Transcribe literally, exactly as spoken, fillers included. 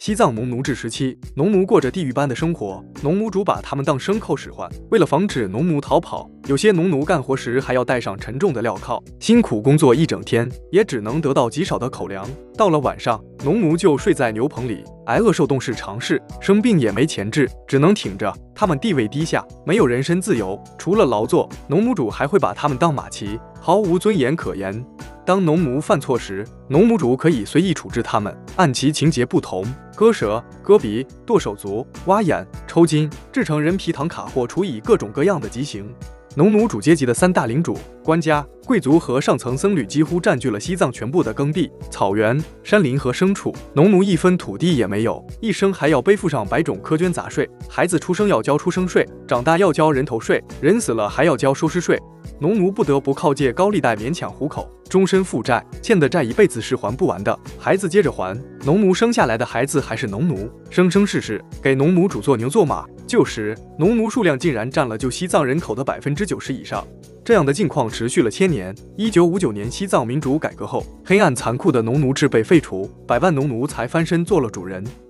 西藏农奴制时期，农奴过着地狱般的生活，农奴主把他们当牲口使唤。为了防止农奴逃跑，有些农奴干活时还要带上沉重的镣铐，辛苦工作一整天，也只能得到极少的口粮。到了晚上，农奴就睡在牛棚里，挨饿受冻是常事，生病也没钱治，只能挺着。他们地位低下，没有人身自由，除了劳作，农奴主还会把他们当马骑，毫无尊严可言。当农奴犯错时，农奴主可以随意处置他们，按其情节不同，割舌、割鼻、剁手足、挖眼、抽筋，制成人皮糖卡或处以各种各样的极刑。农奴主阶级的三大领主、官家、贵族和上层僧侣几乎占据了西藏全部的耕地、草原、山林和牲畜，农奴一分土地也没有，一生还要背负上百种苛捐杂税。孩子出生要交出生税，长大要交人头税，人死了还要交收尸税。农奴不得不靠借高利贷勉强糊口，终身负债，欠的债一辈子是还不完的，孩子接着还。农奴生下来的孩子还是农奴，生生世世给农奴主做牛做马。旧时，农奴数量竟然占了旧西藏人口的百分之九十以上。这样的境况持续了千年。一九五九年西藏民主改革后，黑暗残酷的农奴制被废除，百万农奴才翻身做了主人。